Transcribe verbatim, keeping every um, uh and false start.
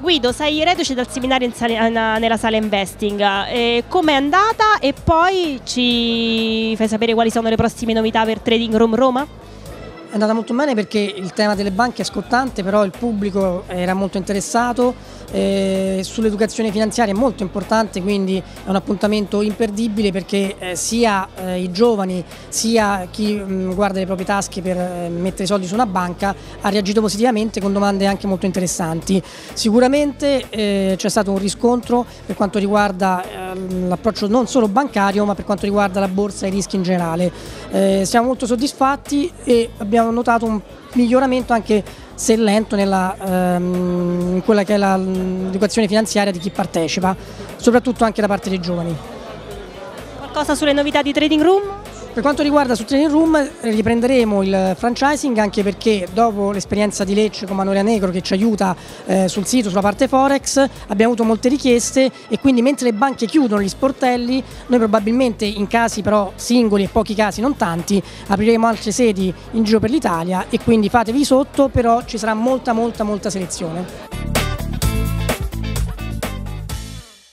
Guido, sei reduce dal seminario in sala, nella sala investing, eh, com'è andata e poi ci fai sapere quali sono le prossime novità per Trading Room Roma? È andata molto bene perché il tema delle banche è scottante, però il pubblico era molto interessato, eh, sull'educazione finanziaria è molto importante, quindi è un appuntamento imperdibile perché eh, sia eh, i giovani sia chi mh, guarda le proprie tasche per eh, mettere i soldi su una banca ha reagito positivamente con domande anche molto interessanti. Sicuramente eh, c'è stato un riscontro per quanto riguarda eh, l'approccio non solo bancario ma per quanto riguarda la borsa e i rischi in generale. Eh, siamo molto soddisfatti e abbiamo notato un miglioramento anche se lento nella, ehm, in quella che è l'educazione finanziaria di chi partecipa, soprattutto anche da parte dei giovani. Qualcosa sulle novità di Trading Room? Per quanto riguarda su Trading Room riprenderemo il franchising anche perché dopo l'esperienza di Lecce con Manuela Negro che ci aiuta eh, sul sito, sulla parte Forex, abbiamo avuto molte richieste e quindi mentre le banche chiudono gli sportelli noi probabilmente in casi però singoli e pochi casi, non tanti, apriremo altre sedi in giro per l'Italia e quindi fatevi sotto, però ci sarà molta molta molta selezione.